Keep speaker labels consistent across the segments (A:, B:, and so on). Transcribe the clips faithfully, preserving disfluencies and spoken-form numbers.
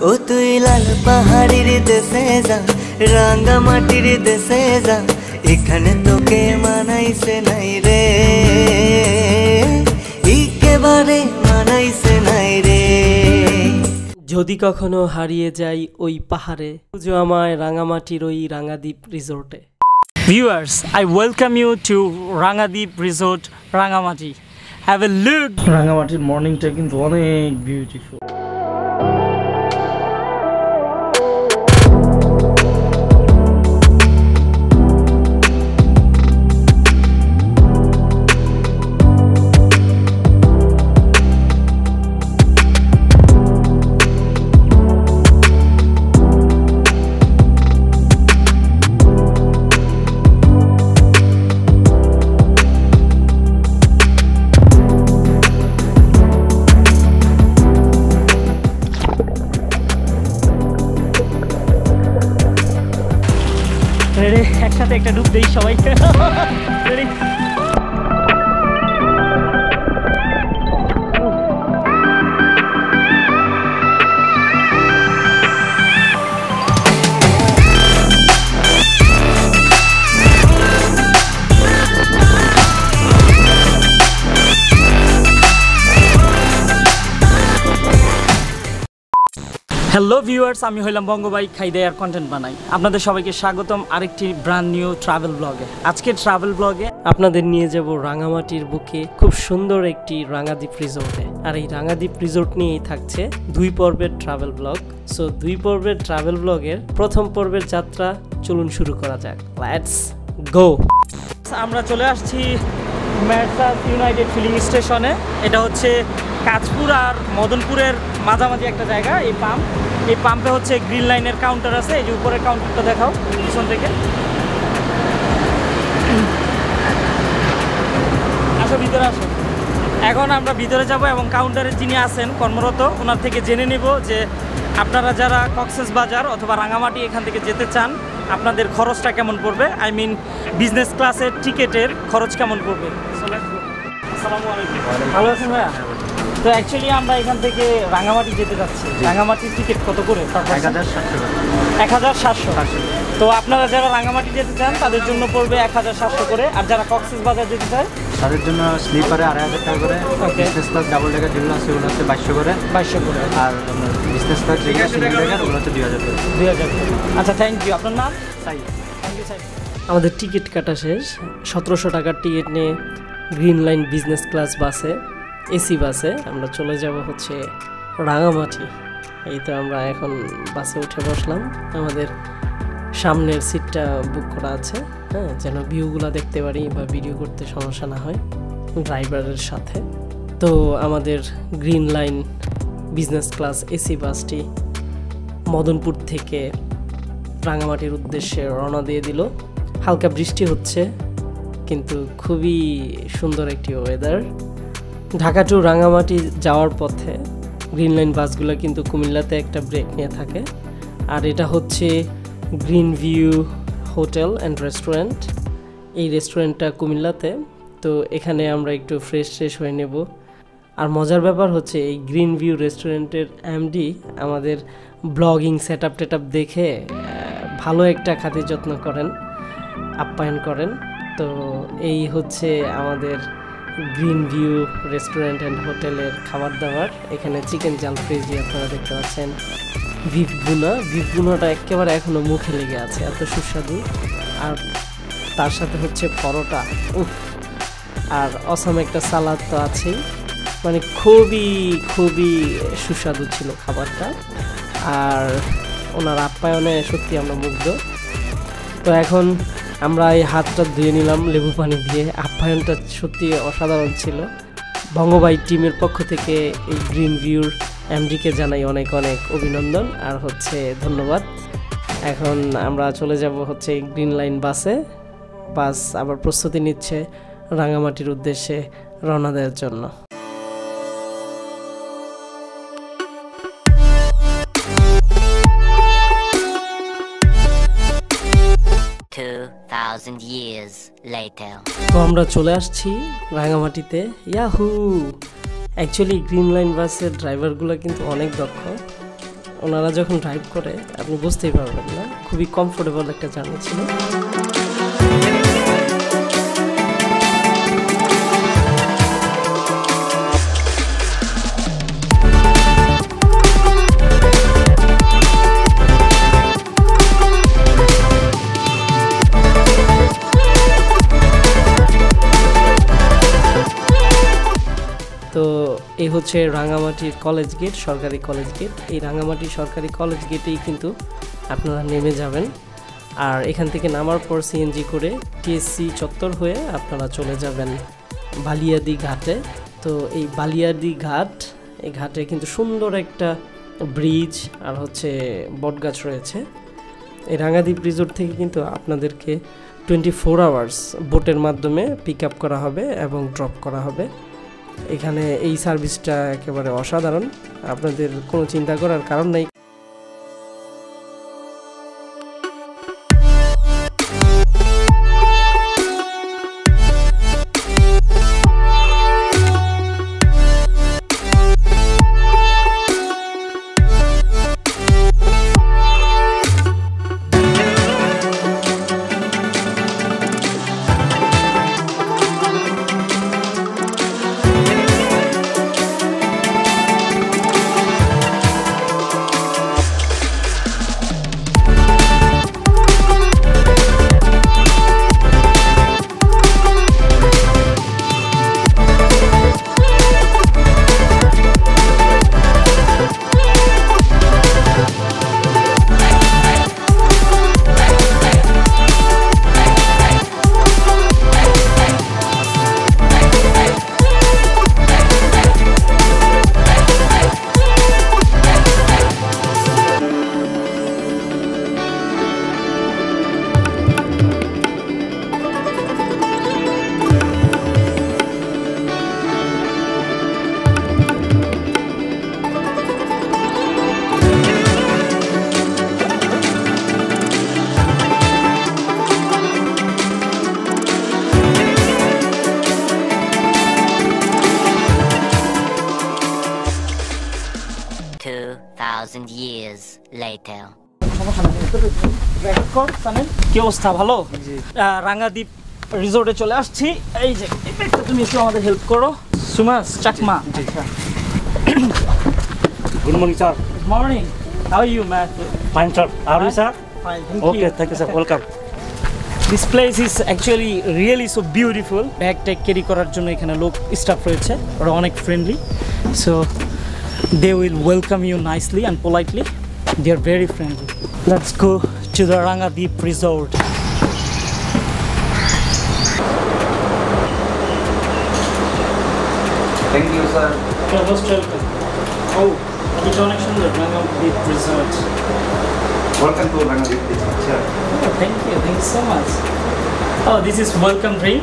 A: ও তুই লাল পাহাড়ির দেশে যা, রাঙা মাটির দেশে যা, এখানে তোকে মানাইছে নাই রে, একেবারে মানাইছে নাই রে।
B: যদি কখনো হারিয়ে যাই ওই পাহাড়ে, খুঁজো আমায় রাঙামাটির ওই রাঙাদ্বীপ রিসোর্টে।
C: Viewers, I welcome you to Rangadeep Resort, Rangamati. Have a look.
B: রাঙামাটির মর্নিংটা কিন্তু অনেক বিউটিফুল।
C: একসাথে একটা ডুব দেই সবাই। রেডি? হ্যালো ভিউয়ার্স, আমি হইলাম বঙ্গবাই, খাইদাই আর কন্টেন্ট বানাই। আপনাদের সবাইকে স্বাগতম আরেকটি ব্র্যান্ড নিউ ট্রাভেল ব্লগে। আজকের ট্রাভেল ব্লগে
B: আপনাদের নিয়ে যাব রাঙামাটির বুকে খুব সুন্দর একটি রাঙাদ্বীপ রিসোর্টে। আর এই রাঙাদ্বীপ রিসোর্ট নিয়েই থাকছে দুই পর্বের ট্রাভেল ব্লগ। সো দুই পর্বের ট্রাভেল ব্লগের প্রথম পর্বের যাত্রা চলুন শুরু করা যাক। Let's go.
C: আমরা চলে আসছি মেরসাস ইউনাইটেড ফিলিং স্টেশনে। এটা হচ্ছে কাঁচপুর আর মদনপুরের মাঝামাঝি একটা জায়গা। এই পাম্প এই পাম্পে হচ্ছে গ্রিন লাইনের কাউন্টার আছে। এই যে উপরের কাউন্টারটা দেখাও পিছন থেকে। আসো ভিতরে আসো। এখন আমরা ভিতরে যাব এবং কাউন্টারে যিনি আছেন কর্মরত ওনার থেকে জেনে নেব যে আপনারা যারা কক্সবাজার অথবা রাঙামাটি এখান থেকে যেতে চান আপনাদের খরচটা কেমন পড়বে। আই মিন বিজনেস ক্লাসের টিকিটের খরচ কেমন পড়বে। আসসালামু আলাইকুম। ভালো আছেন ভাইয়া? তো অ্যাকচুয়ালি আমরা এখান থেকে রাঙামাটি যেতে যাচ্ছি। রাঙামাটির টিকিট কত করে? এক হাজার সাতশো। তো আপনারা যারা রাঙামাটি যেতে চান তাদের জন্য পড়বে এক হাজার সাতশো করে। আর যারা কক্সবাজার যেতে চায় তাদের জন্য স্লিপারে আড়াই হাজার টাকা করে। বিজনেস ক্লাস ডাবল ডেকার যেগুলো আছে ওগুলো হচ্ছে বাইশশো করে বাইশশো করে আর বিজনেস ক্লাস যেগুলো সিঙ্গেল ডেকার ওগুলো হচ্ছে দুই হাজার করে দুই হাজার করে আচ্ছা, থ্যাংক ইউ। আপনার নাম? সাই। থ্যাংক ইউ সাই।
B: আমাদের টিকিট কাটা শেষ। সতেরোশো টাকার টিকিট নিয়ে গ্রিন লাইন বিজনেস ক্লাস বাসে, এসি বাসে আমরা চলে যাব হচ্ছে রাঙামাটি। এই তো আমরা এখন বাসে উঠে বসলাম। আমাদের সামনের সিটটা বুক করা আছে, হ্যাঁ, যেন ভিউগুলো দেখতে পারি বা ভিডিও করতে সমস্যা না হয় ড্রাইভারের সাথে। তো আমাদের Green Line business class AC বাসটি মদনপুর থেকে রাঙামাটির উদ্দেশ্যে রওনা দিয়ে দিল। হালকা বৃষ্টি হচ্ছে কিন্তু খুবই সুন্দর একটি ওয়েদার। ঢাকা টু রাঙামাটি যাওয়ার পথে গ্রিন লাইন বাসগুলো কিন্তু কুমিল্লাতে একটা ব্রেক নিয়ে থাকে। আর এটা হচ্ছে Green View hotel and restaurant. এই রেস্টুরেন্টটা কুমিল্লাতে। তো এখানে আমরা একটু ফ্রেশ ফ্রেশ হয়ে নেব। আর মজার ব্যাপার হচ্ছে এই গ্রিন ভিউ রেস্টুরেন্টের এমডি আমাদের ব্লগিং সেট আপ টেট আপ দেখে ভালো একটা খাতির যত্ন করেন, আপ্যায়ন করেন। তো এই হচ্ছে আমাদের গ্রিন ভিউ রেস্টুরেন্ট অ্যান্ড হোটেলের খাবার দাবার। এখানে চিকেন জাল ফ্রিজি আপনারা দেখতে পাচ্ছেন, বিফ বুনা বিফ বুনাটা একেবারে এখনও মুখে লেগে আছে, এত সুস্বাদু। আর তার সাথে হচ্ছে পরোটা, উফ, আর অসাম একটা সালাদ তো আছেই। মানে খুবই খুবই সুস্বাদু ছিল খাবারটা। আর ওনার আপ্যায়নে সত্যি আমরা মুগ্ধ। তো এখন আমরা এই হাতটা ধুয়ে নিলাম লেবু পানি দিয়ে। আপ্যায়নটা সত্যি অসাধারণ ছিল। বঙ্গবাই টিমের পক্ষ থেকে এই গ্রিন ভিউর এমডিকে জানাই অনেক অনেক অভিনন্দন আর হচ্ছে ধন্যবাদ। এখন আমরা চলে যাব হচ্ছে গ্রিন লাইন বাসে। বাস আবার প্রস্তুতি নিচ্ছে রাঙামাটির উদ্দেশ্যে রওনা দেওয়ার জন্য। তো আমরা চলে আসছি রাঙামাটিতে। ইয়াহু! অ্যাকচুয়ালি গ্রিন লাইন বাসের ড্রাইভারগুলো কিন্তু অনেক দক্ষ। ওনারা যখন ড্রাইভ করে আপনি বুঝতেই পারবেন না, খুবই কমফোর্টেবল একটা জার্নি ছিল। তো এই হচ্ছে রাঙামাটির কলেজ গেট, সরকারি কলেজ গেট। এই রাঙামাটি সরকারি কলেজ গেটেই কিন্তু আপনারা নেমে যাবেন, আর এখান থেকে নামার পর সিএনজি করে টিএসসি চত্বর হয়ে আপনারা চলে যাবেন বালিয়াদি ঘাটে। তো এই বালিয়াদি ঘাট, এই ঘাটে কিন্তু সুন্দর একটা ব্রিজ আর হচ্ছে বটগাছ রয়েছে। এই রাঙাদ্বীপ রিসোর্ট থেকে কিন্তু আপনাদেরকে টোয়েন্টি ফোর আওয়ার্স বোটের মাধ্যমে পিক আপ করা হবে এবং ড্রপ করা হবে। এখানে এই সার্ভিসটা একেবারে অসাধারণ, আপনাদের কোনো চিন্তা করার কারণ নাই।
D: two thousand years later.
C: কি অবস্থা, ভালো? রাঙাদ্বীপ রিসোর্টে চলে আসছি। এই যে তুমি একটু আমাদের হেল্প করো। Sumas Chakma.
E: Good morning, sir.
C: Good morning. How are you, man?
E: Fine, sir. How are you, sir?
C: Fine, thank
E: Okay,
C: you.
E: thank you, sir. Welcome.
C: This place is actually really so beautiful. Bag tag carry করার জন্য এখানে লোক staff রয়েছে, ওরা অনেক friendly. So they will welcome you nicely and politely. They are very friendly. Let's go to the Rangadeep Resort.
F: Thank you, sir.
C: You're most welcome. Oh, it's অনেক সুন্দর Rangadeep Resort.
F: Welcome to Rangadeep Resort, sir.
C: Oh, thank you, thank you so much. Oh, this is welcome drink.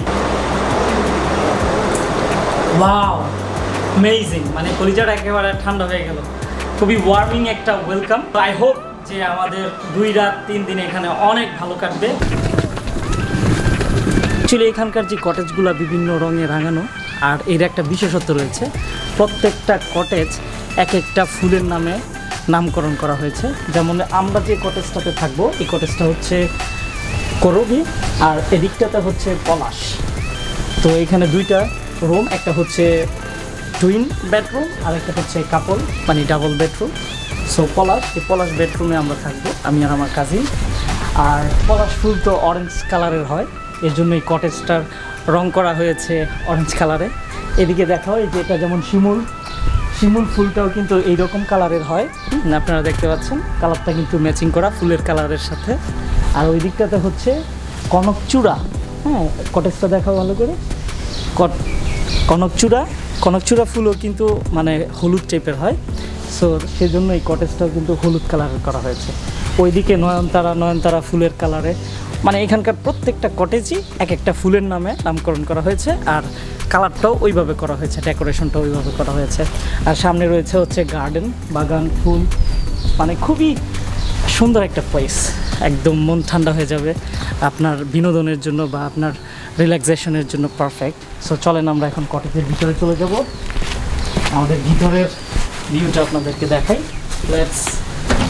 C: Wow, amazing. মানে কলিজাটা একেবারে ঠান্ডা হয়ে গেল। খুবই warming একটা ওয়েলকাম। আই হোপ যে আমাদের দুই রাত তিন দিন এখানে অনেক ভালো কাটবে। অ্যাকচুয়ালি এখানকার যে কটেজগুলো বিভিন্ন রঙে রাঙানো, আর এর একটা বিশেষত্ব রয়েছে, প্রত্যেকটা কটেজ এক একটা ফুলের নামে নামকরণ করা হয়েছে। যেমন আমরা যে কটেজটাতে থাকবো, এই কটেজটা হচ্ছে করবি, আর এদিকটাতে হচ্ছে পলাশ। তো এখানে দুইটা রুম, একটা হচ্ছে টুইন বেডরুম আর একটা হচ্ছে কাপল মানে ডাবল বেডরুম। সো পলাশ, এই পলাশ বেডরুমে আমরা থাকবো, আমি আর আমার কাজিন। আর পলাশ ফুল তো অরেঞ্জ কালারের হয়, এর জন্য এই কটেজটার রং করা হয়েছে অরেঞ্জ কালারে। এদিকে দেখা হয় যে এটা যেমন শিমুল, শিমুল ফুলটাও কিন্তু এইরকম কালারের হয়, আপনারা দেখতে পাচ্ছেন কালারটা কিন্তু ম্যাচিং করা ফুলের কালারের সাথে। আর ওই দিকটাতে হচ্ছে কনকচূড়া। হ্যাঁ, কটেজটা দেখা ভালো করে, কনকচূড়া কনকচূড়া ফুলও কিন্তু মানে হলুদ টাইপের হয়। সো সেই জন্য এই কটেজটাও কিন্তু হলুদ কালারের করা হয়েছে। ওইদিকে নয়নতারা, নয়নতারা ফুলের কালারে, মানে এখানকার প্রত্যেকটা কটেজই এক একটা ফুলের নামে নামকরণ করা হয়েছে, আর কালারটাও ওইভাবে করা হয়েছে, ডেকোরেশনটাও ওইভাবে করা হয়েছে। আর সামনে রয়েছে হচ্ছে গার্ডেন, বাগান, ফুল, মানে খুবই সুন্দর একটা প্লেস। একদম মন ঠান্ডা হয়ে যাবে আপনার বিনোদনের জন্য বা আপনার রিল্যাক্সেশনের জন্য পারফেক্ট। সো চলেন আমরা এখন কটেজের ভিতরে চলে যাব, আমাদের ভিতরের ভিউটা আপনাদেরকে দেখাই। লেটস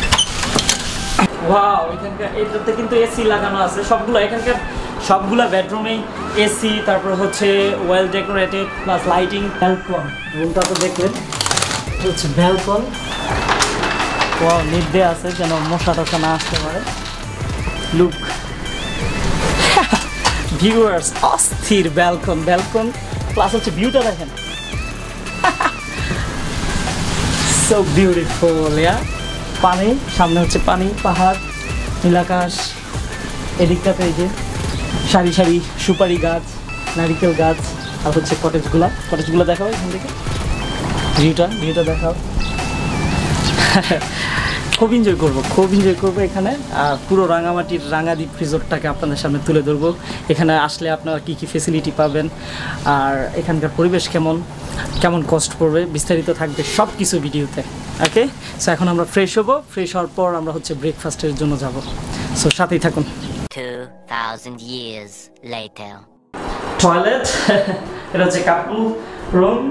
C: ওয়াও, এখানকার এটাতে কিন্তু এসি লাগানো আছে সবগুলো, এখানকার সবগুলা বেডরুমেই এসি, তারপর হচ্ছে well decorated plus lighting. Balcony, রুমটা তো দেখলেন, হচ্ছে ব্যালকন। ওয়াও, নিট দেয়া আছে যেন মশা টশা না আসতে পারে। লুক ভিউয়ার্স, অস্থির ব্যালকন, ব্যালকন প্লাস হচ্ছে ভিউটা দেখেন, সো বিউটিফুল। ইয়া, পানি, সামনে হচ্ছে পানি, পাহাড়, নীলাকাশ, এদিকটাতে এই যে সারি সারি সুপারি গাছ, নারিকেল গাছ, আর হচ্ছে কটেজগুলা, কটেজগুলো দেখাও এখান থেকে, ভিউটা ভিউটা দেখাও। খুব এনজয় করবো, খুব এনজয় করবো এখানে। আর পুরো রাঙামাটির রাঙাদ্বীপ রিসোর্টটাকে আপনাদের সামনে তুলে ধরবো। এখানে আসলে আপনারা কী কী ফেসিলিটি পাবেন, আর এখানকার পরিবেশ কেমন, কেমন কস্ট পড়বে, বিস্তারিত থাকবে সব কিছু ভিডিওতে। ওকে, সো এখন আমরা ফ্রেশ হবো, ফ্রেশ হওয়ার পর আমরা হচ্ছে ব্রেকফাস্টের জন্য যাব। সো সাথেই থাকুন।
D: Two thousand years later.
C: Toilet, এটা হচ্ছে কাপল রুম।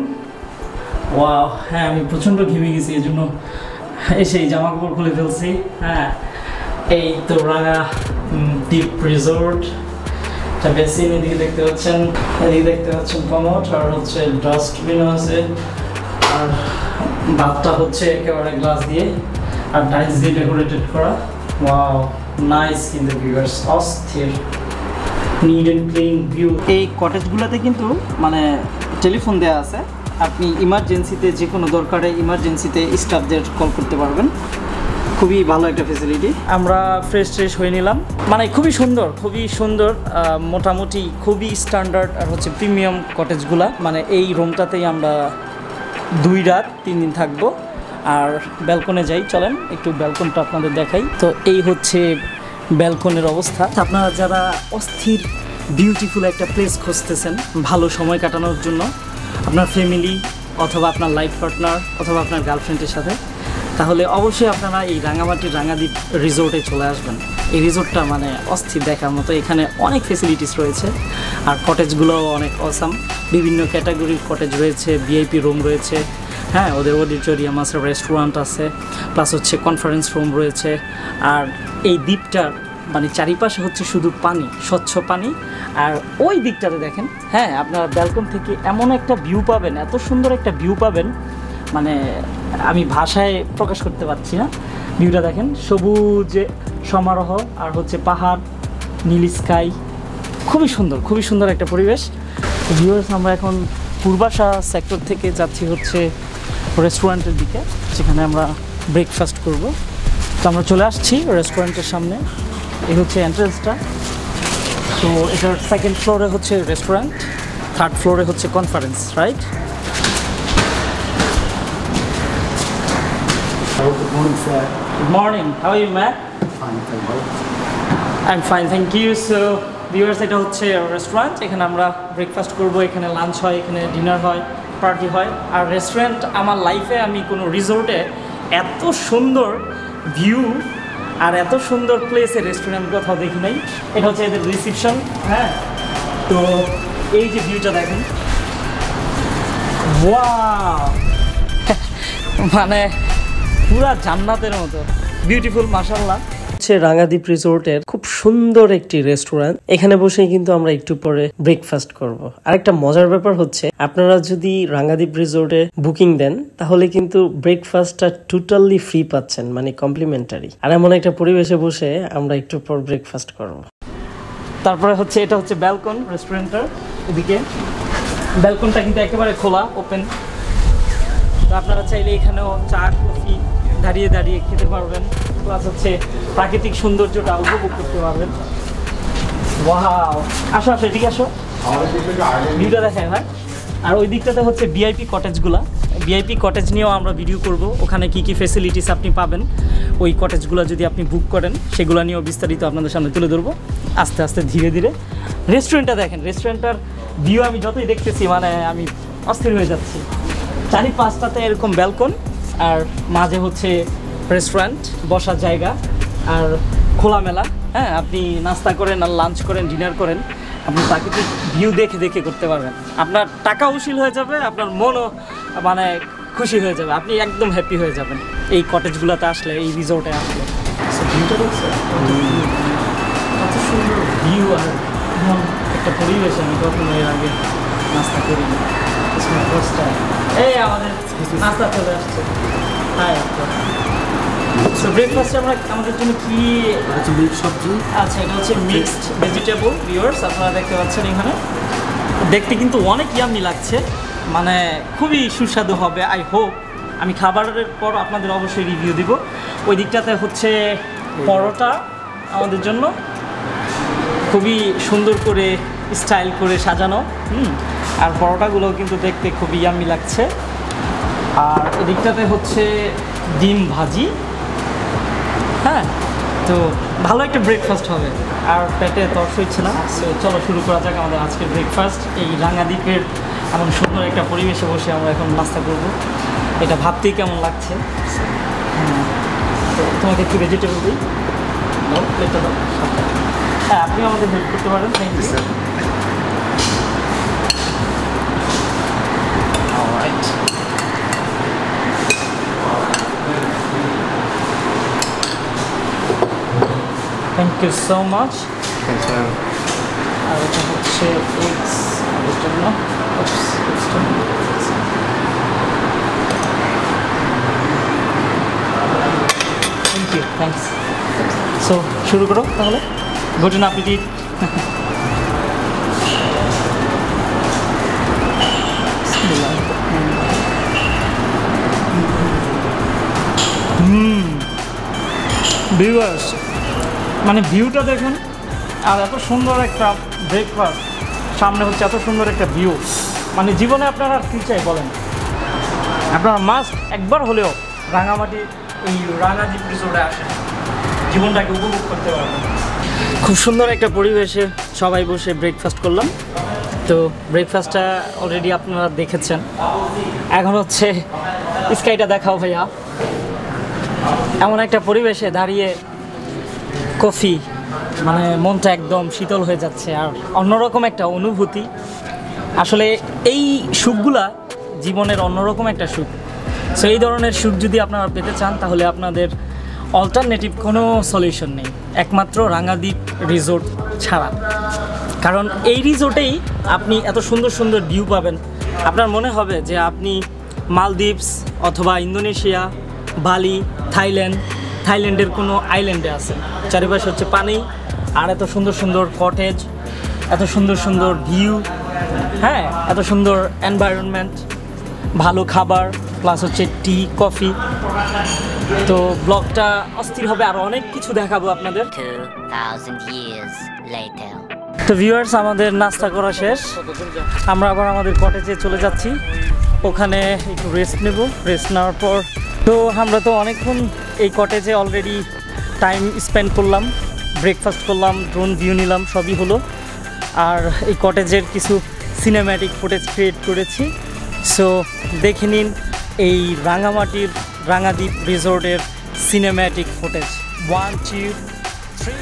C: ওয়াও, হ্যাঁ আমি প্রচণ্ড ঘেমে গেছি, এই জন্য এসে জামা কাপড় খুলে ফেলছি। হ্যাঁ, এই তো রাঙা দ্বীপ রিসোর্ট। এটা বেসিন, এদিকে দেখতে পাচ্ছেন, এদিকে দেখতে পাচ্ছেন কমোড, আর হচ্ছে ডাস্টবিনও আছে, আর বাথটা হচ্ছে একেবারে গ্লাস দিয়ে আর টাইলস দিয়ে ডেকোরেটেড করা। ওয়াও, নাইস কিন্তু ভিউয়ার্স, অস্থির, নিট অ্যান্ড ক্লিন ভিউ। এই কটেজগুলোতে কিন্তু মানে টেলিফোন দেওয়া আছে, আপনি ইমার্জেন্সিতে যে কোনো দরকারে ইমার্জেন্সিতে স্টাফদের কল করতে পারবেন। খুবই ভালো একটা ফ্যাসিলিটি। আমরা ফ্রেশ ট্রেশ হয়ে নিলাম, মানে খুবই সুন্দর, খুবই সুন্দর, মোটামুটি খুবই স্ট্যান্ডার্ড আর হচ্ছে প্রিমিয়াম কটেজগুলা। মানে এই রুমটাতেই আমরা দুই রাত তিন দিন থাকবো। আর ব্যালকনে যাই, চলেন একটু ব্যালকনটা আপনাদের দেখাই। তো এই হচ্ছে ব্যালকনের অবস্থা। আপনারা যারা অস্থির বিউটিফুল একটা প্লেস খুঁজতেছেন ভালো সময় কাটানোর জন্য, আপনার ফ্যামিলি অথবা আপনার লাইফ পার্টনার অথবা আপনার গার্লফ্রেন্ডের সাথে, তাহলে অবশ্যই আপনারা এই রাঙামাটির রাঙাদ্বীপ রিসোর্টে চলে আসবেন। এই রিসোর্টটা মানে অস্থির দেখার মতো, এখানে অনেক ফেসিলিটিস রয়েছে, আর কটেজগুলোও অনেক অসাম। বিভিন্ন ক্যাটাগরির কটেজ রয়েছে, ভিআইপি রুম রয়েছে, হ্যাঁ ওদের অডিটোরিয়াম আছে, রেস্টুরেন্ট আছে, প্লাস হচ্ছে কনফারেন্স রুম রয়েছে। আর এই দ্বীপটার মানে চারিপাশে হচ্ছে শুধু পানি, স্বচ্ছ পানি। আর ওই দিকটাতে দেখেন, হ্যাঁ আপনার ব্যালকন থেকে এমন একটা ভিউ পাবেন, এত সুন্দর একটা ভিউ পাবেন, মানে আমি ভাষায় প্রকাশ করতে পারছি না। ভিউটা দেখেন, সবুজে সমারোহ, আর হচ্ছে পাহাড়, নীল স্কাই, খুবই সুন্দর, খুবই সুন্দর একটা পরিবেশ। ভিউয়ার্স, আমরা এখন পূর্বাশা সেক্টর থেকে যাচ্ছি হচ্ছে রেস্টুরেন্টের দিকে, যেখানে আমরা ব্রেকফাস্ট করব। তো আমরা চলে আসছি রেস্টুরেন্টের সামনে, এই হচ্ছে এন্ট্রেন্সটা। তো এটার সেকেন্ড ফ্লোরে হচ্ছে রেস্টুরেন্ট, থার্ড ফ্লোরে হচ্ছে conference, right?
E: Good morning, sir.
C: Good morning. How are you, Matt?
E: Fine, thank you.
C: I'm fine, thank you. So, viewers, এটা হচ্ছে রেস্টুরেন্ট, এখানে আমরা ব্রেকফাস্ট করব, এখানে লাঞ্চ হয়, এখানে ডিনার হয়, পার্টি হয়। আর রেস্টুরেন্ট, আমার লাইফে আমি কোনো রিসোর্টে এত সুন্দর ভিউ আর এত সুন্দর প্লেসে রেস্টুরেন্ট কোথাও দেখি নাই। এটা হচ্ছে এদের রিসিপশন। হ্যাঁ, তো এই যে ভিউটা দেখেন, ওয়াও, মানে পুরা জান্নাতের মতো বিউটিফুল, মাশাআল্লাহ।
B: হচ্ছে রাঙাদ্বীপ রিসোর্টের খুব সুন্দর একটি রেস্টুরেন্ট, এখানে বসেই কিন্তু আমরা একটু পরে ব্রেকফাস্ট করব। আরেকটা মজার ব্যাপার হচ্ছে, আপনারা যদি রাঙাদ্বীপ রিসোর্টে বুকিং দেন তাহলে কিন্তু ব্রেকফাস্টটা টোটালি ফ্রি পাচ্ছেন, মানে কমপ্লিমেন্টারি। আর এমন একটা পরিবেশে বসে আমরা একটু পর ব্রেকফাস্ট করব।
C: তারপরে হচ্ছে এটা হচ্ছে ব্যালকন রেস্টুরেন্টের এদিকে। ব্যালকনটা কিন্তু একেবারে খোলা, ওপেন। তো আপনারা চাইলে এখানেও চা কফি দাঁড়িয়ে দাঁড়িয়ে খেতে পারবেন, প্লাস হচ্ছে প্রাকৃতিক সৌন্দর্যটা উপভোগ করতে পারবেন। ওয়াও, আসো আসো এদিকে আসো, ভিউটা দেখেন। হ্যাঁ, আর ওই দিকটাতে হচ্ছে ভিআইপি কটেজগুলা, ভিআইপি কটেজ নিয়েও আমরা ভিডিও করব। ওখানে কি কি ফেসিলিটিস আপনি পাবেন, ওই কটেজগুলো যদি আপনি বুক করেন সেগুলো নিয়েও বিস্তারিত আপনাদের সামনে তুলে ধরবো আস্তে আস্তে ধীরে ধীরে। রেস্টুরেন্টটা দেখেন, রেস্টুরেন্টটার ভিউ আমি যতই দেখতেছি মানে আমি অস্থির হয়ে যাচ্ছি। চারি পাঁচটাতে এরকম ব্যালকন, আর মাঝে হচ্ছে রেস্টুরেন্ট, বসার জায়গা, আর খোলামেলা। হ্যাঁ, আপনি নাস্তা করেন আর লাঞ্চ করেন, ডিনার করেন, আপনি প্রাকৃতিক ভিউ দেখে দেখে করতে পারবেন। আপনার টাকা উশিল হয়ে যাবে, আপনার মনও মানে খুশি হয়ে যাবে, আপনি একদম হ্যাপি হয়ে যাবেন এই কটেজগুলোতে আসলে, এই রিসোর্টে আসলে। সো দেখছো ভিউটা দেখছো কত সুন্দর ভিউ আর এমন একটা পরিবেশ আমি কখনো এর আগে নাস্তা করিনি। এই আমাদের নাস্তা চলে আসছে। হাই সো ব্রেকফাস্টে আমরা আমাদের জন্য কি
E: হচ্ছে মিক্স সবজি।
C: আচ্ছা এটা হচ্ছে মিক্সড ভেজিটেবল ভিউয়ার্স, আপনারা দেখতে পাচ্ছেন এখানে দেখতে কিন্তু অনেক ইয়াম্মি লাগছে, মানে খুবই সুস্বাদু হবে আই হোপ। আমি খাবারের পর আপনাদের অবশ্যই রিভিউ দিব। ওই দিকটাতে হচ্ছে পরোটা আমাদের জন্য খুবই সুন্দর করে স্টাইল করে সাজানো, হুম আর পরোটাগুলো কিন্তু দেখতে খুবই ইয়াম্মি লাগছে। আর এদিকটাতে হচ্ছে ডিম ভাজি, হ্যাঁ তো ভালো একটা ব্রেকফাস্ট হবে আর পেটে তর্স হচ্ছে না। সো চলো শুরু করা যাক আমাদের আজকের ব্রেকফাস্ট। এই রাঙাদ্বীপের এমন সুন্দর একটা পরিবেশে বসে আমরা এখন নাস্তা করব, এটা ভাবতেই কেমন লাগছে। তো তোমাকে একটু ভেজিটেবল দিই, দাও প্লেটটা দাও। হ্যাঁ আপনি আমাদের হেল্প করতে পারেন, thank you. Alright thank you so much.
F: Thanks, man.
C: আর এটা হচ্ছে এগস আমাদের জন্য। Thank you, thanks. সো শুরু করো তাহলে, গুড অ্যাপিটিট। হুম ভিউয়ার্স মানে ভিউটা দেখুন, আর এত সুন্দর একটা ব্রেকফাস্ট, সামনে হচ্ছে এত সুন্দর একটা ভিউ, মানে জীবনে আপনারা আর কী চাই বলেন, আপনারা মাস্ট একবার হলেও রাঙামাটি এই রাঙাদ্বীপ রিসোর্টে আসেন, জীবনটাকে উপভোগ করতে পারবেন। খুব সুন্দর একটা পরিবেশে সবাই বসে ব্রেকফাস্ট করলাম। তো ব্রেকফাস্টটা অলরেডি আপনারা দেখেছেন, এখন হচ্ছে স্কাইটা দেখাও ভাইয়া। এমন একটা পরিবেশে দাঁড়িয়ে কফি, মানে মনটা একদম শীতল হয়ে যাচ্ছে আর অন্যরকম একটা অনুভূতি। আসলে এই সুখগুলা জীবনের অন্যরকম একটা সুখ। সো এই ধরনের সুখ যদি আপনারা পেতে চান তাহলে আপনাদের অল্টারনেটিভ কোনো সলিউশন নেই একমাত্র রাঙাদ্বীপ রিসোর্ট ছাড়া। কারণ এই রিসোর্টেই আপনি এত সুন্দর সুন্দর ভিউ পাবেন, আপনার মনে হবে যে আপনি মালদ্বীপস অথবা ইন্দোনেশিয়া, বালি, থাইল্যান্ড থাইল্যান্ডের কোনো আইল্যান্ডে আছে। চারিপাশে হচ্ছে পানি আর এত সুন্দর সুন্দর কটেজ, এত সুন্দর সুন্দর ভিউ, হ্যাঁ এত সুন্দর এনভায়রনমেন্ট, ভালো খাবার, প্লাস হচ্ছে টি কফি। তো ব্লগটা অস্থির হবে, আরও অনেক কিছু দেখাবো আপনাদের।
D: Two thousand years later.
C: তো ভিউয়ার্স আমাদের নাস্তা করা শেষ, আমরা আবার আমাদের কটেজে চলে যাচ্ছি, ওখানে একটু রেস্ট নেব। রেস্ট নেওয়ার পর তো আমরা তো অনেকক্ষণ এই কটেজে অলরেডি টাইম স্পেন্ড করলাম, ব্রেকফাস্ট করলাম, ড্রোন ভিউ নিলাম, সবই হলো। আর এই কটেজের কিছু সিনেম্যাটিক ফুটেজ ক্রিয়েট করেছি। সো দেখে নিন এই রাঙামাটির রাঙাদ্বীপ রিসোর্টের cinematic footage. One two three.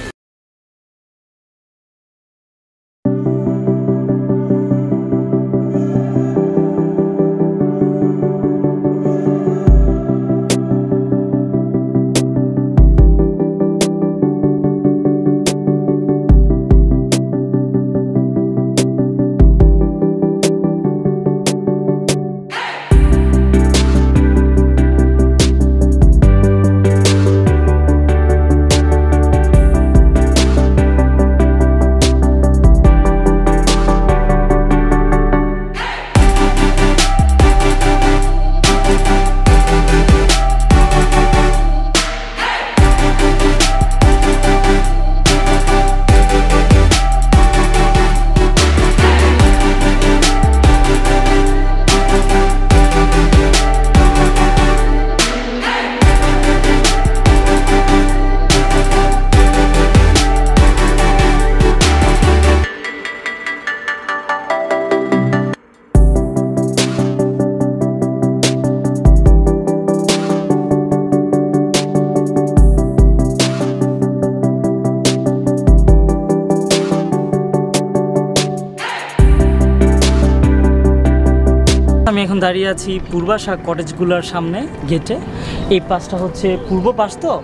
C: আমি এখন দাঁড়িয়ে আছি পূর্বাশা কটেজগুলোর সামনে গেটে। এই পাশটা হচ্ছে পূর্ব পাশ, তো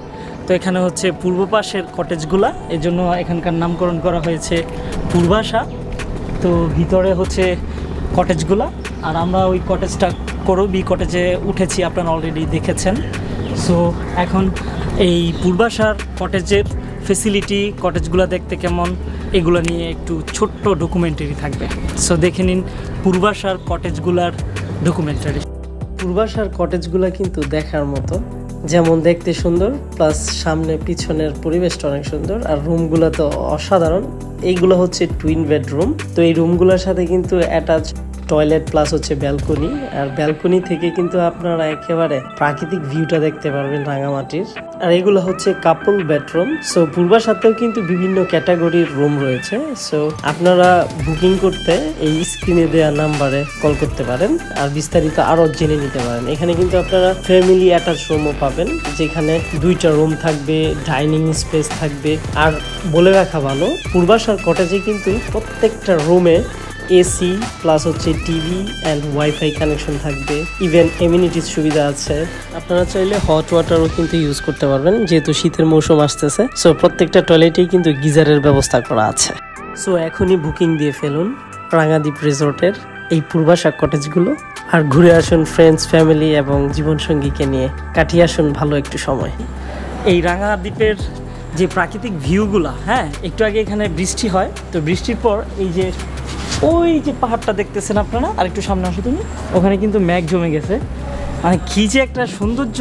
C: তো এখানে হচ্ছে পূর্ব পাশের কটেজগুলা, এই জন্য এখানকার নামকরণ করা হয়েছে পূর্বাশা। তো ভিতরে হচ্ছে কটেজগুলা, আর আমরা ওই কটেজটা করবি কটেজে উঠেছি, আপনারা অলরেডি দেখেছেন। সো এখন এই পূর্বাশার কটেজের ফেসিলিটি, কটেজগুলো দেখতে কেমন, এগুলো নিয়ে একটু ছোট্ট ডকুমেন্টারি থাকবে। সো দেখে নিন পূর্বাশার কটেজগুলার ডকুমেন্টারি।
B: পূর্বাশার কটেজগুলো কিন্তু দেখার মতো, যেমন দেখতে সুন্দর, প্লাস সামনে পিছনের পরিবেশটা অনেক সুন্দর, আর রুমগুলো তো অসাধারণ। এইগুলো হচ্ছে টুইন বেডরুম। তো এই রুমগুলোর সাথে কিন্তু অ্যাটাচ টয়লেট প্লাস হচ্ছে ব্যালকনি, আর ব্যালকনি থেকে কিন্তু আপনারা একেবারে প্রাকৃতিক ভিউটা দেখতে পারবেন রাঙামাটির। আর এগুলো হচ্ছে কাপল বেডরুম। সো পূর্বাশাতেও কিন্তু বিভিন্ন ক্যাটাগরির রুম রয়েছে। সো আপনারা বুকিং করতে এই স্ক্রিনে দেওয়া নাম্বারে কল করতে পারেন, আর বিস্তারিত আরও জেনে নিতে পারেন। এখানে কিন্তু আপনারা ফ্যামিলি অ্যাটাচ রুমও পাবেন, যেখানে দুইটা রুম থাকবে, ডাইনিং স্পেস থাকবে। আর বলে রাখা ভালো, পূর্বাশার কটেজে কিন্তু প্রত্যেকটা রুমে এসি প্লাস হচ্ছে টিভি অ্যান্ড ওয়াইফাই কানেকশন থাকবে, ইভেন এমিনিটিস সুবিধা আছে। আপনারা চাইলে হট ওয়াটারও কিন্তু ইউজ করতে পারবেন, যেহেতু শীতের মৌসুম আসতেছে। সো প্রত্যেকটা টয়লেটেই কিন্তু গিজারের ব্যবস্থা করা আছে। সো এখনই বুকিং দিয়ে ফেলুন রাঙাদ্বীপ রিসোর্টের এই পূর্বাশা কটেজগুলো, আর ঘুরে আসুন ফ্রেন্ডস, ফ্যামিলি এবং জীবনসঙ্গীকে নিয়ে, কাটিয়ে আসুন ভালো একটু সময়।
C: এই রাঙাদ্বীপের যে প্রাকৃতিক ভিউগুলা, হ্যাঁ একটু আগে এখানে বৃষ্টি হয়, তো বৃষ্টির পর এই যে ওই যে পাহাড়টা দেখতেছেন আপনারা, আর একটু সামনে আসো তুমি, ওখানে কিন্তু মেঘ জমে গেছে। মানে কী যে একটা সৌন্দর্য,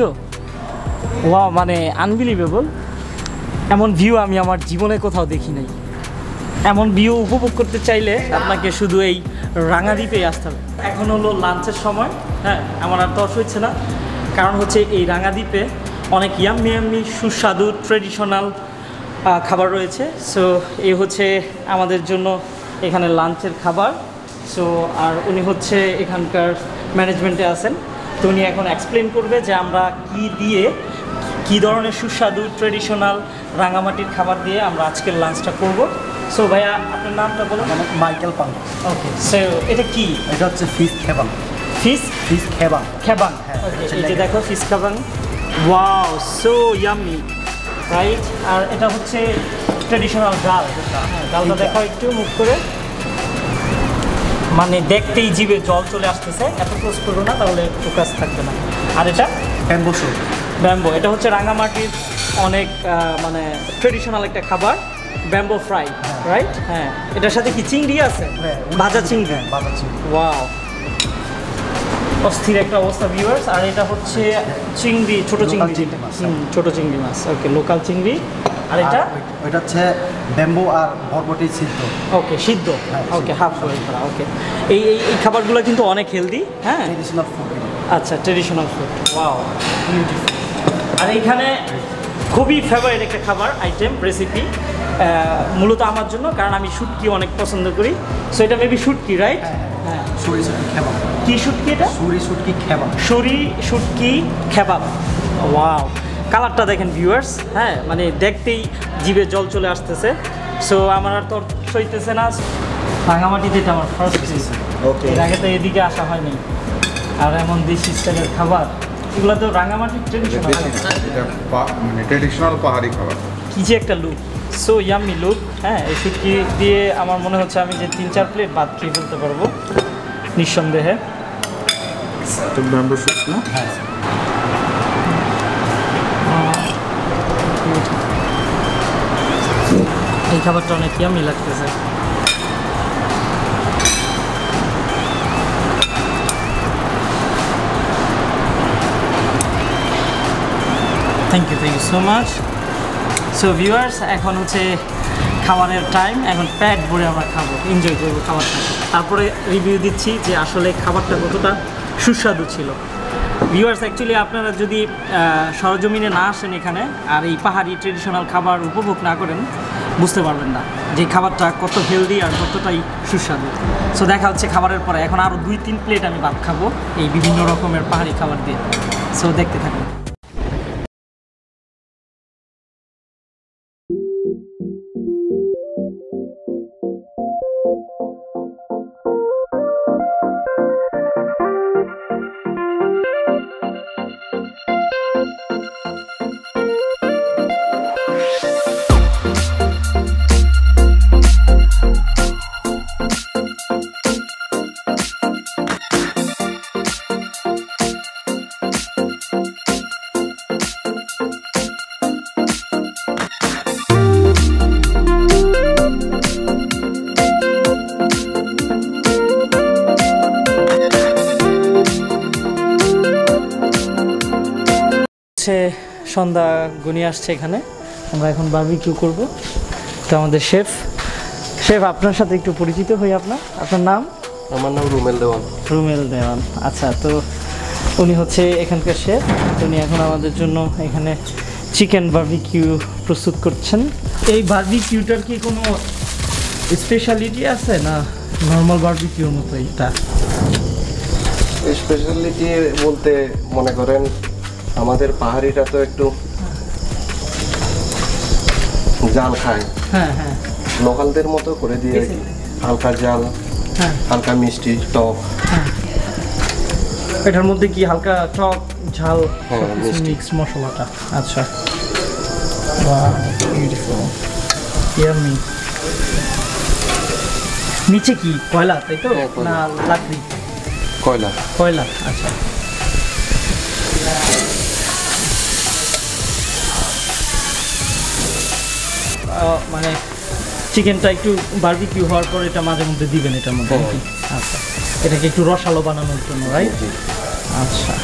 C: ওয়া মানে আনবিলিভেবল। এমন ভিউ আমি আমার জীবনে কোথাও দেখি নাই। এমন ভিউ উপভোগ করতে চাইলে আপনাকে শুধু এই রাঙাদ্বীপেই আসতে হবে। এখন হলো লাঞ্চের সময়, হ্যাঁ আমার আর তর্স হচ্ছে না, কারণ হচ্ছে এই রাঙাদ্বীপে অনেক ইয়াম্মি ইয়াম্মি সুস্বাদু ট্রেডিশনাল খাবার রয়েছে। সো এই হচ্ছে আমাদের জন্য এখানে লাঞ্চের খাবার। সো আর উনি হচ্ছে এখানকার ম্যানেজমেন্টে আছেন, তো উনি এখন এক্সপ্লেন করবে যে আমরা কি দিয়ে, কি ধরনের সুস্বাদু ট্রেডিশনাল রাঙামাটির খাবার দিয়ে আমরা আজকের লাঞ্চটা করব। সো ভাইয়া আপনার নামটা বলুন।
E: মাইকেল পাল।
C: ওকে, সো এটা কি?
E: এটা হচ্ছে fish khebang.
C: Fish
E: fish khebang.
C: Khebang,
E: হ্যাঁ,
C: ওকে, এই যে দেখো fish khebang. Wow, so yummy, right. আর এটা হচ্ছে ট্রেডিশনাল ডাল। হ্যাঁ, ডালটা দেখো একটু মুখ করে, মানে দেখতেই জিভে জল চলে আসতেছে। এত ক্লোজ করো না, তাহলে ফোকাস থাকবে না। আর এটা
E: ব্যাম্বো স্যুপ।
C: ব্যাম্বো, এটা হচ্ছে রাঙামাটির অনেক আহ, মানে ট্রেডিশনাল একটা খাবার, ব্যাম্বো ফ্রাই, রাইট? হ্যাঁ, এটার সাথে কি চিংড়ি আছে?
E: হ্যাঁ,
C: ভাজা চিংড়ি।
E: ভাজা চিংড়ি।
C: ওয়াও, অস্থির একটা অবস্থা ভিউয়ার্স। আর এটা হচ্ছে চিংড়ি, ছোট চিংড়ি,
E: চিংড়ি মাছ।
C: হুম, ছোট চিংড়ি মাছ। ওকে, লোকাল চিংড়ি। আর এটা
E: ওইটা হচ্ছে ব্যাম্বো আর বরবটি সিদ্ধ।
C: ওকে, সিদ্ধ।
E: হ্যাঁ,
C: ওকে, হাফ বয়েল করা। ওকে, এই এই এই খাবারগুলো কিন্তু অনেক হেলদি। হ্যাঁ,
E: ট্রেডিশনাল ফুড।
C: আচ্ছা, ট্রেডিশনাল ফুড। Wow, beautiful. আর এইখানে খুবই ফেভারিট একটা খাবার আইটেম, রেসিপি মূলত আমার জন্য, কারণ আমি শুটকি অনেক পছন্দ করি। সো এটা মেবি শুটকি, রাইট? হ্যাঁ।
E: সুরি শুটকি খেবাং।
C: কি শুটকি এটা?
E: সুরি শুটকি খেবাং।
C: সুরি শুটকি খেবাব। ওয়াও, কালারটা দেখেন ভিউয়ার্স, হ্যাঁ মানে দেখতেই জিভে জল চলে আসতেছে। সো আমার আর তো সইতেছে না। রাঙামাটিতে এটা আমার ফার্স্ট ভিজিট।
F: ওকে।
C: এর আগে তো এদিকে আসা হয়নি। আর এমন দেশি স্টাইলের খাবার, এগুলো তো রাঙামাটির ট্রেডিশনাল।
F: এটা পা- মানে ট্রেডিশনাল পাহাড়ি খাবার।
C: কি যে একটা লুক, সো ইয়াম্মি লুক। হ্যাঁ, এই শুটকি দিয়ে আমার মনে হচ্ছে আমি যে তিন চার প্লেট ভাত খেয়ে ফেলতে পারবো নিঃসন্দেহে।
F: ব্যাম্বো স্যুপ না?
E: হ্যাঁ।
C: এই খাবারটা অনেক ইয়াম্মি লাগতেছে। Thank you, thank you so much. So viewers, এখন হচ্ছে খাবারের টাইম। এখন পেট ভরে আমরা খাবো, এনজয় করবো খাবারটা। তারপরে রিভিউ দিচ্ছি যে আসলে খাবারটা কতটা সুস্বাদু ছিল। ভিউয়ার্স, অ্যাকচুয়ালি আপনারা যদি সরজমিনে না আসেন এখানে, আর এই পাহাড়ি ট্রেডিশনাল খাবার উপভোগ না করেন, বুঝতে পারবেন না যে খাবারটা কত হেলদি আর কতটাই সুস্বাদু। সো দেখা হচ্ছে খাবারের পরে। এখন আরও দুই তিন প্লেট আমি ভাত খাবো এই বিভিন্ন রকমের পাহাড়ি খাবার দিয়ে। সো দেখতে থাকুন। হচ্ছে সন্ধ্যা ঘনিয়ে আসছে, এখানে আমরা এখন বারবিকিউ করব। তো আমাদের শেফ শেফ আপনার সাথে একটু পরিচিত হই। আপনার আপনার নাম?
G: আমার নাম রুমেল দেওয়ান।
C: রুমেল দেওয়ান, আচ্ছা। তো উনি হচ্ছে এখানকার শেফ। উনি এখন আমাদের জন্য এখানে চিকেন বারবিকিউ প্রস্তুত করছেন। এই বারবিকিউটার কি কোনো স্পেশালিটি আছে না নর্মাল বারবিকিউর মতো এটা?
G: স্পেশালিটি বলতে মনে করেন আমাদের পাহাড়িটা তো একটু জাল খায়,
C: হ্যাঁ হ্যাঁ,
G: লোকালদের মতো করে দিয়ে হালকা জাল,
C: হ্যাঁ
G: হালকা মিষ্টি টক।
C: এটার মধ্যে কি হালকা টক ঝাল
G: হ্যাঁ, মিষ্টি।
C: মিক্স মশলাটা, আচ্ছা। বাহ, বিউটিফুল, ইয়াম্মি। নিচে কি কয়লা, তাই তো?
G: হ্যাঁ, কয়লা।
C: না লাকড়ি?
G: কয়লা।
C: কয়লা, আচ্ছা। আহ, মানে চিকেনটা একটু বারবিকিউ হওয়ার পর এটা মাঝে মধ্যে দিবেন এটার মধ্যে নাকি? আচ্ছা, এটাকে একটু রসালো বানানোর জন্য, রাইট? আচ্ছা,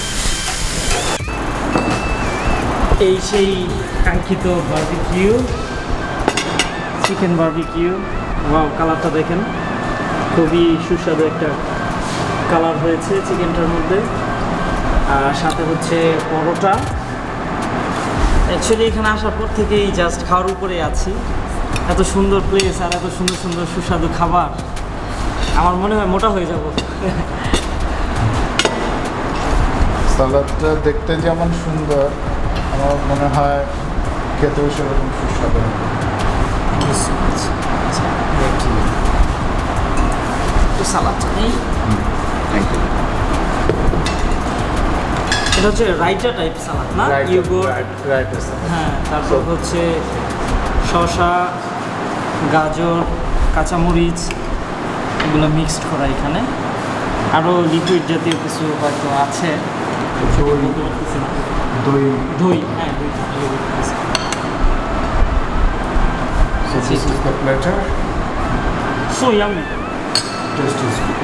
C: এই সেই কাঙ্ক্ষিত বারবিকিউ, চিকেন বারবিকিউ। ওয়াও, কালারটা দেখেন, খুবই সুস্বাদু একটা কালার হয়েছে চিকেনটার মধ্যে। আর সাথে হচ্ছে পরোটা। অ্যাকচুয়ালি এখানে আসার পর থেকেই জাস্ট খাওয়ার উপরে আছি। এত সুন্দর প্লেস আর এত সুন্দর সুন্দর সুস্বাদু খাবার, আমার মনে হয় মোটা হয়ে যাব।
F: সালাদটা দেখতে যেমন সুন্দর, আমার মনে হয় খেতেও সেরকম সুস্বাদু।
C: সালাদটা নেই,
F: থ্যাংক ইউ।
C: এটা হচ্ছে রাইটা টাইপ সালাদ না? ইয়োগurt, হ্যাঁ। তারপর হচ্ছে শসা, গাজর, কাঁচামরিচ, এগুলো মিক্সড করা এখানে। আরও লিকুইড জাতীয় কিছু হয়তো আছে, বলতে পারতেছি না।
F: দই।
C: দই, হ্যাঁ দই থাকলে বলতেছি।
F: So this is the platter.
C: So yummy,
F: Taste is good.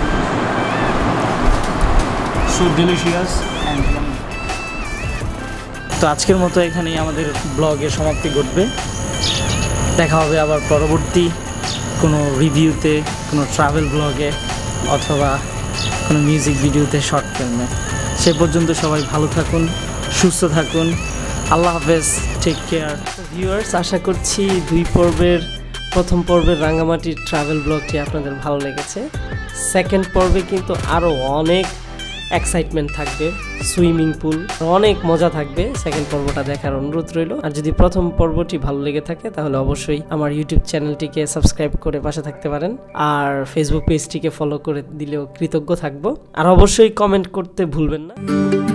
C: so delicious and yummy. তো আজকের মতো এখানেই আমাদের ব্লগের সমাপ্তি ঘটবে। দেখা হবে আবার পরবর্তী কোনো রিভিউতে, কোনো ট্রাভেল ব্লগে অথবা কোনো মিউজিক ভিডিওতে, শর্ট ফিল্মে। সে পর্যন্ত সবাই ভালো থাকুন, সুস্থ থাকুন। আল্লাহ হাফেজ, টেক কেয়ার। ভিউয়ার্স, আশা করছি দুই পর্বের প্রথম পর্বের রাঙ্গামাটির ট্রাভেল ব্লগটি আপনাদের ভালো লেগেছে। সেকেন্ড পর্বে কিন্তু আরও অনেক এক্সাইটমেন্ট থাকবে, সুইমিং পুল, অনেক মজা থাকবে। সেকেন্ড পর্বটা দেখার অনুরোধ রইল। আর যদি প্রথম পর্বটি ভালো লেগে থাকে তাহলে অবশ্যই আমার ইউটিউব চ্যানেলটিকে সাবস্ক্রাইব করে পাশে থাকতে পারেন, আর ফেসবুক পেজটিকে ফলো করে দিলেও কৃতজ্ঞ থাকবো। আর অবশ্যই কমেন্ট করতে ভুলবেন না।